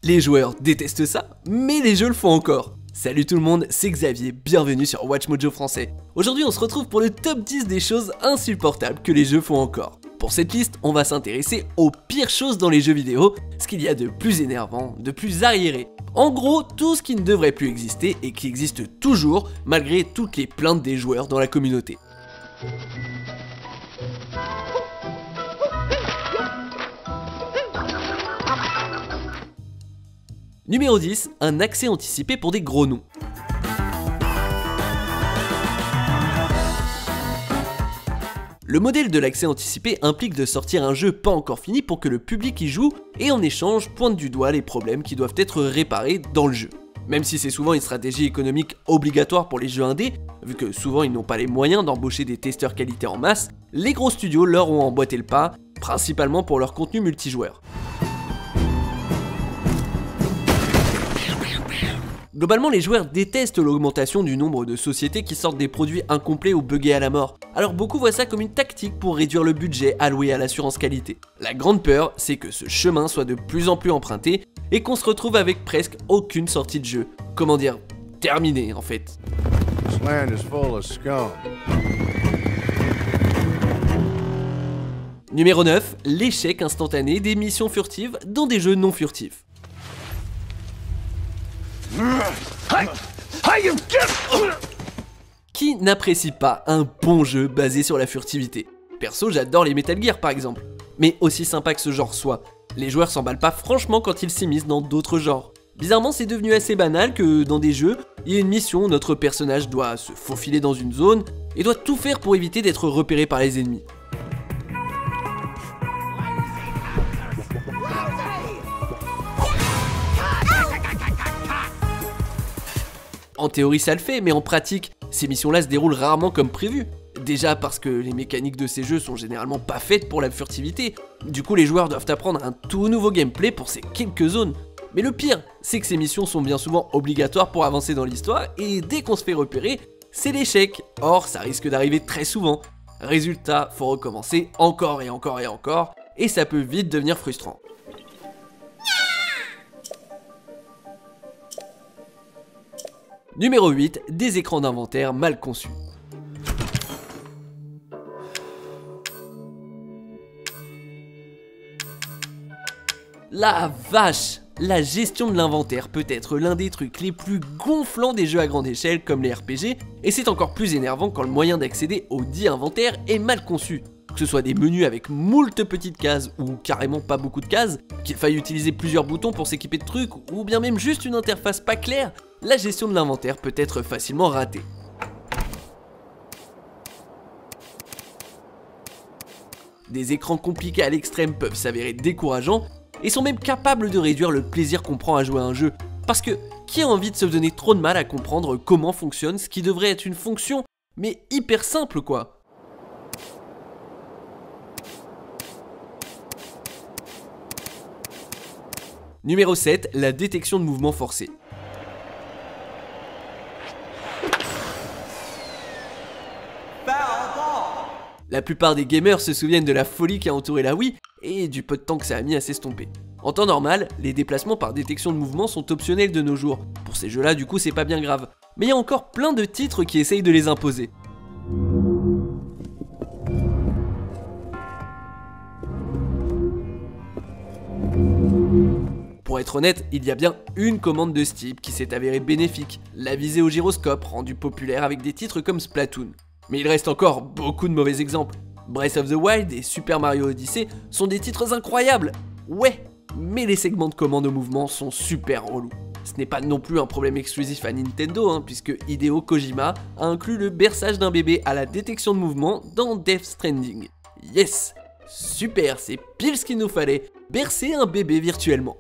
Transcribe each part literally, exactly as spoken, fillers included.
Les joueurs détestent ça, mais les jeux le font encore. Salut tout le monde, c'est Xavier, bienvenue sur WatchMojo français. Aujourd'hui on se retrouve pour le top dix des choses insupportables que les jeux font encore. Pour cette liste, on va s'intéresser aux pires choses dans les jeux vidéo, ce qu'il y a de plus énervant, de plus arriéré. En gros, tout ce qui ne devrait plus exister et qui existe toujours malgré toutes les plaintes des joueurs dans la communauté. Numéro dix, un accès anticipé pour des gros noms. Le modèle de l'accès anticipé implique de sortir un jeu pas encore fini pour que le public y joue et en échange pointe du doigt les problèmes qui doivent être réparés dans le jeu. Même si c'est souvent une stratégie économique obligatoire pour les jeux indés, vu que souvent ils n'ont pas les moyens d'embaucher des testeurs qualité en masse, les gros studios leur ont emboîté le pas, principalement pour leur contenu multijoueur. Globalement, les joueurs détestent l'augmentation du nombre de sociétés qui sortent des produits incomplets ou buggés à la mort. Alors beaucoup voient ça comme une tactique pour réduire le budget alloué à l'assurance qualité. La grande peur, c'est que ce chemin soit de plus en plus emprunté et qu'on se retrouve avec presque aucune sortie de jeu. Comment dire, terminée en fait. This land is full of scum. Numéro neuf, l'échec instantané des missions furtives dans des jeux non furtifs. Qui n'apprécie pas un bon jeu basé sur la furtivité? Perso, j'adore les Metal Gear par exemple. Mais aussi sympa que ce genre soit, les joueurs s'emballent pas franchement quand ils s'immiscent dans d'autres genres. Bizarrement, c'est devenu assez banal que dans des jeux, il y a une mission où notre personnage doit se faufiler dans une zone et doit tout faire pour éviter d'être repéré par les ennemis. En théorie ça le fait, mais en pratique, ces missions-là se déroulent rarement comme prévu. Déjà parce que les mécaniques de ces jeux sont généralement pas faites pour la furtivité. Du coup les joueurs doivent apprendre un tout nouveau gameplay pour ces quelques zones. Mais le pire, c'est que ces missions sont bien souvent obligatoires pour avancer dans l'histoire, et dès qu'on se fait repérer, c'est l'échec. Or ça risque d'arriver très souvent. Résultat, faut recommencer encore et encore et encore, et ça peut vite devenir frustrant. Numéro huit, des écrans d'inventaire mal conçus. La vache! La gestion de l'inventaire peut être l'un des trucs les plus gonflants des jeux à grande échelle comme les R P G, et c'est encore plus énervant quand le moyen d'accéder au dit inventaire est mal conçu. Que ce soit des menus avec moult petites cases ou carrément pas beaucoup de cases, qu'il faille utiliser plusieurs boutons pour s'équiper de trucs, ou bien même juste une interface pas claire, la gestion de l'inventaire peut être facilement ratée. Des écrans compliqués à l'extrême peuvent s'avérer décourageants et sont même capables de réduire le plaisir qu'on prend à jouer à un jeu. Parce que qui a envie de se donner trop de mal à comprendre comment fonctionne ce qui devrait être une fonction, mais hyper simple quoi. Numéro sept, la détection de mouvements forcés. La plupart des gamers se souviennent de la folie qui a entouré la Wii et du peu de temps que ça a mis à s'estomper. En temps normal, les déplacements par détection de mouvement sont optionnels de nos jours. Pour ces jeux-là, du coup, c'est pas bien grave. Mais il y a encore plein de titres qui essayent de les imposer. Pour être honnête, il y a bien une commande de ce type qui s'est avérée bénéfique, la visée au gyroscope, rendue populaire avec des titres comme Splatoon. Mais il reste encore beaucoup de mauvais exemples. Breath of the Wild et Super Mario Odyssey sont des titres incroyables, ouais, mais les segments de commande au mouvement sont super relous. Ce n'est pas non plus un problème exclusif à Nintendo, hein, puisque Hideo Kojima a inclus le berçage d'un bébé à la détection de mouvement dans Death Stranding. Yes, super, c'est pile ce qu'il nous fallait, bercer un bébé virtuellement.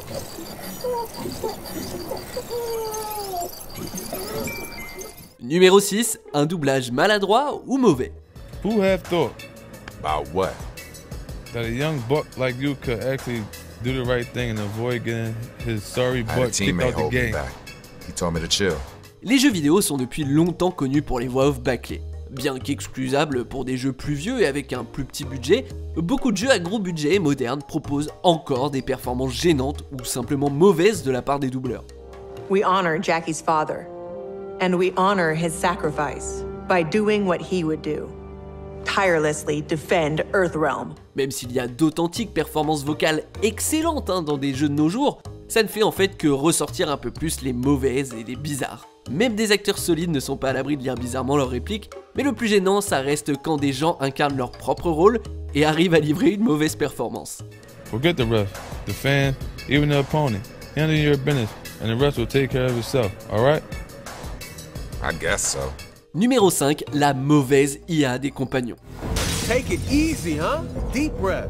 Numéro six, un doublage maladroit ou mauvais. Who have thought About what? that a young buck like you could actually do the right thing and avoid getting his sorry I had a butt kicked teammate out the hold me game? back. He told me to chill. Les jeux vidéo sont depuis longtemps connus pour les voix off bâclées. Bien qu'exclusables pour des jeux plus vieux et avec un plus petit budget, beaucoup de jeux à gros budget et modernes proposent encore des performances gênantes ou simplement mauvaises de la part des doubleurs. We honor Jackie's father, and we honor his sacrifice by doing what he would do. Tirelessly defend Earthrealm. Même s'il y a d'authentiques performances vocales excellentes hein, dans des jeux de nos jours, ça ne fait en fait que ressortir un peu plus les mauvaises et les bizarres. Même des acteurs solides ne sont pas à l'abri de lire bizarrement leurs répliques, mais le plus gênant ça reste quand des gens incarnent leur propre rôle et arrivent à livrer une mauvaise performance. Forget the ref, the fan, even the opponent. Handle your business, and the rest will take care of itself, alright? I guess so. Numéro cinq, la mauvaise I A des compagnons. Take it easy, huh? Deep breath.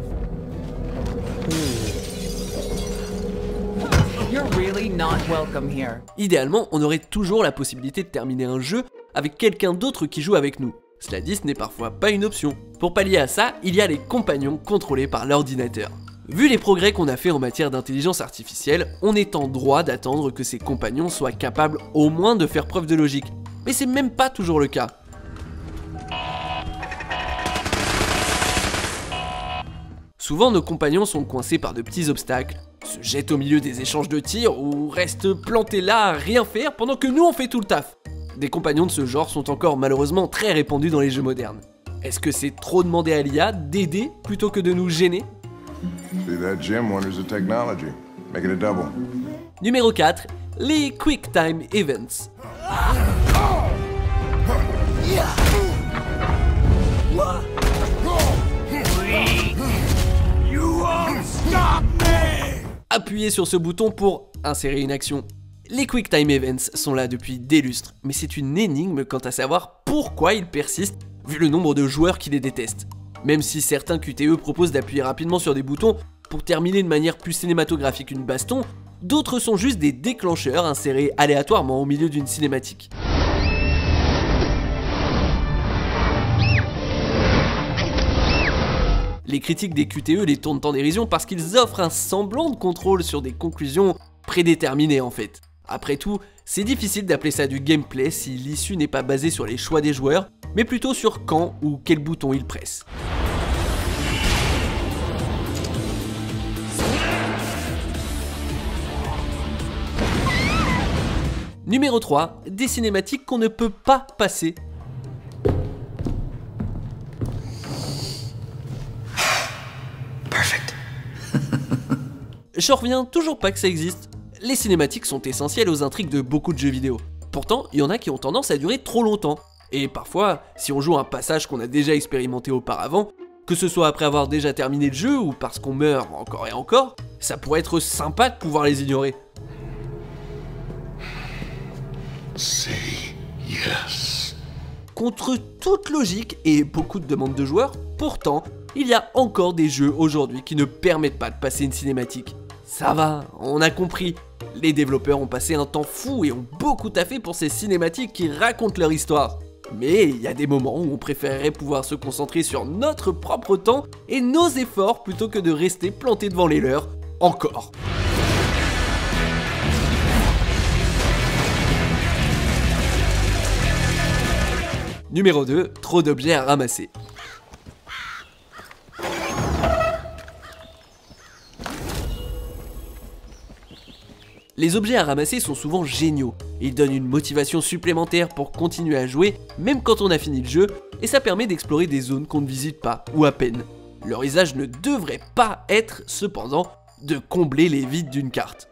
You're really not welcome here. Idéalement, on aurait toujours la possibilité de terminer un jeu avec quelqu'un d'autre qui joue avec nous. Cela dit, ce n'est parfois pas une option. Pour pallier à ça, il y a les compagnons contrôlés par l'ordinateur. Vu les progrès qu'on a fait en matière d'intelligence artificielle, on est en droit d'attendre que ces compagnons soient capables au moins de faire preuve de logique. Mais c'est même pas toujours le cas. Souvent, nos compagnons sont coincés par de petits obstacles, se jettent au milieu des échanges de tirs ou restent plantés là à rien faire pendant que nous on fait tout le taf. Des compagnons de ce genre sont encore malheureusement très répandus dans les jeux modernes. Est-ce que c'est trop demander à l'I A d'aider plutôt que de nous gêner? See that Jim wonders the technology. Make it a double. Numéro quatre, les Quick Time Events. Appuyez sur ce bouton pour insérer une action. Les Quick Time Events sont là depuis des lustres, mais c'est une énigme quant à savoir pourquoi ils persistent vu le nombre de joueurs qui les détestent. Même si certains Q T E proposent d'appuyer rapidement sur des boutons pour terminer de manière plus cinématographique une baston, d'autres sont juste des déclencheurs insérés aléatoirement au milieu d'une cinématique. Les critiques des Q T E les tournent en dérision parce qu'ils offrent un semblant de contrôle sur des conclusions prédéterminées en fait. Après tout, c'est difficile d'appeler ça du gameplay si l'issue n'est pas basée sur les choix des joueurs, mais plutôt sur quand ou quel bouton ils pressent. Numéro trois, des cinématiques qu'on ne peut pas passer. Perfect. J'en reviens toujours pas que ça existe. Les cinématiques sont essentielles aux intrigues de beaucoup de jeux vidéo. Pourtant, il y en a qui ont tendance à durer trop longtemps. Et parfois, si on joue un passage qu'on a déjà expérimenté auparavant, que ce soit après avoir déjà terminé le jeu ou parce qu'on meurt encore et encore, ça pourrait être sympa de pouvoir les ignorer. Say yes. Contre toute logique et beaucoup de demandes de joueurs, pourtant, il y a encore des jeux aujourd'hui qui ne permettent pas de passer une cinématique. Ça va, on a compris. Les développeurs ont passé un temps fou et ont beaucoup taffé pour ces cinématiques qui racontent leur histoire. Mais il y a des moments où on préférerait pouvoir se concentrer sur notre propre temps et nos efforts plutôt que de rester planté devant les leurs, encore. Numéro deux, trop d'objets à ramasser. Les objets à ramasser sont souvent géniaux, ils donnent une motivation supplémentaire pour continuer à jouer même quand on a fini le jeu, et ça permet d'explorer des zones qu'on ne visite pas, ou à peine. Leur usage ne devrait pas être, cependant, de combler les vides d'une carte.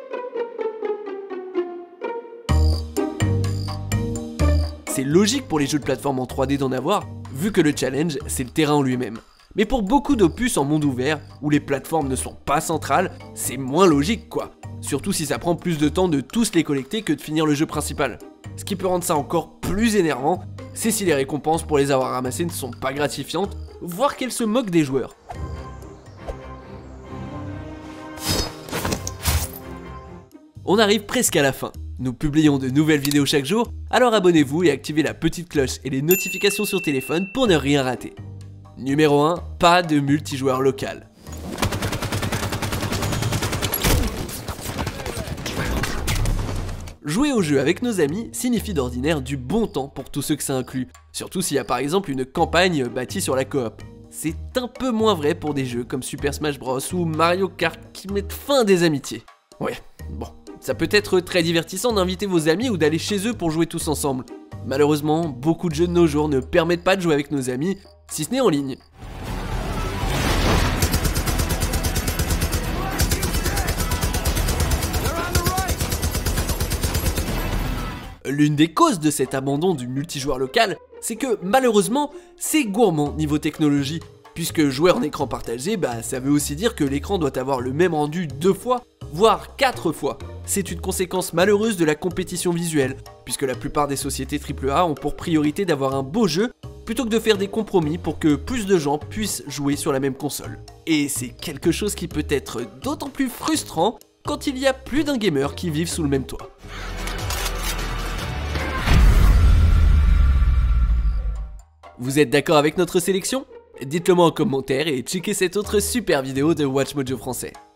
C'est logique pour les jeux de plateforme en trois D d'en avoir, vu que le challenge, c'est le terrain en lui-même. Mais pour beaucoup d'opus en monde ouvert, où les plateformes ne sont pas centrales, c'est moins logique quoi. Surtout si ça prend plus de temps de tous les collecter que de finir le jeu principal. Ce qui peut rendre ça encore plus énervant, c'est si les récompenses pour les avoir ramassées ne sont pas gratifiantes, voire qu'elles se moquent des joueurs. On arrive presque à la fin. Nous publions de nouvelles vidéos chaque jour, alors abonnez-vous et activez la petite cloche et les notifications sur téléphone pour ne rien rater. Numéro un, pas de multijoueur local. Jouer au jeu avec nos amis signifie d'ordinaire du bon temps pour tous ceux que ça inclut, surtout s'il y a par exemple une campagne bâtie sur la coop. C'est un peu moins vrai pour des jeux comme Super Smash Bros ou Mario Kart qui mettent fin à des amitiés. Ouais, bon, ça peut être très divertissant d'inviter vos amis ou d'aller chez eux pour jouer tous ensemble. Malheureusement, beaucoup de jeux de nos jours ne permettent pas de jouer avec nos amis, si ce n'est en ligne. L'une des causes de cet abandon du multijoueur local, c'est que malheureusement, c'est gourmand niveau technologie. Puisque jouer en écran partagé, bah ça veut aussi dire que l'écran doit avoir le même rendu deux fois, voire quatre fois. C'est une conséquence malheureuse de la compétition visuelle, puisque la plupart des sociétés triple A ont pour priorité d'avoir un beau jeu, plutôt que de faire des compromis pour que plus de gens puissent jouer sur la même console. Et c'est quelque chose qui peut être d'autant plus frustrant quand il y a plus d'un gamer qui vivent sous le même toit. Vous êtes d'accord avec notre sélection ? Dites-le moi en commentaire et checkez cette autre super vidéo de WatchMojo français.